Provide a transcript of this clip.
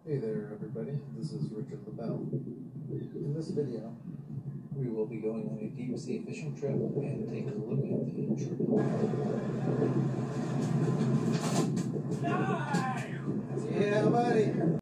Hey there everybody, this is Richard LaBelle. In this video, we will be going on a deep sea fishing trip and take a look at the Intrepid. Yeah buddy!